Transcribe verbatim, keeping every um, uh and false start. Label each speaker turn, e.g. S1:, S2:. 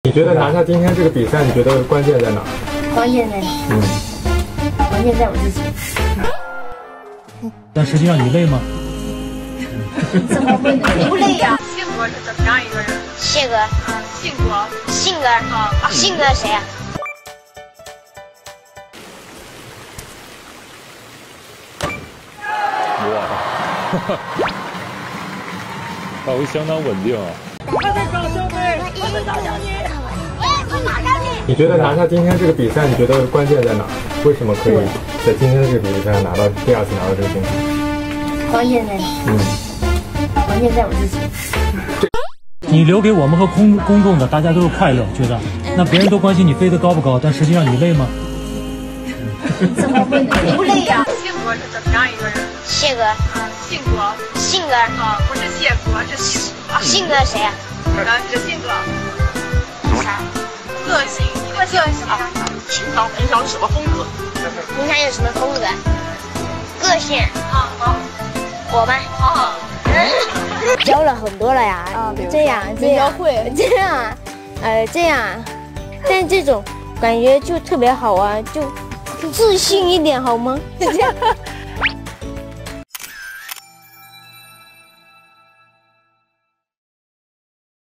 S1: 你觉得拿下今天这个比赛，你觉得关键在哪？
S2: 关键在哪？嗯，关键在我自己。
S3: 但实际上你累吗？
S2: 怎么会不累呀？
S4: 性格是怎么样一个人？
S2: 性格，
S4: 啊，性格，
S2: 性格啊，性格谁啊？
S5: 哇，发挥相当稳定啊！
S4: 快点找小妹，快点找小妹！我我马上你。
S1: 你觉得拿下今天这个比赛，你觉得关键在哪？为什么可以在今天这个比赛上拿到第二次拿到这个金牌？
S2: 关键在哪？嗯，关键在我自己。
S3: 你留给我们和公公众的，大家都是快乐，觉得那别人都关心你飞得高不高，但实际上你累吗？
S2: 怎么会不累呀？
S4: 性格是怎么样一个人？
S2: 性格，
S4: 啊，性格，
S2: 性格
S4: 啊，不是性格，是性格。
S2: 性格谁啊？
S4: 啊，你的性格。
S2: 啥？
S4: 个性，个性是什么？
S6: 平常平常是什么风格？
S2: 平常有什么风格？个性
S4: 啊，好，
S2: 我吗？
S4: 好好。
S7: 教了很多了呀，
S8: 啊，
S7: 这样这样
S8: 会
S7: 这样，呃这样，但这种感觉就特别好啊，就自信一点好吗？这样。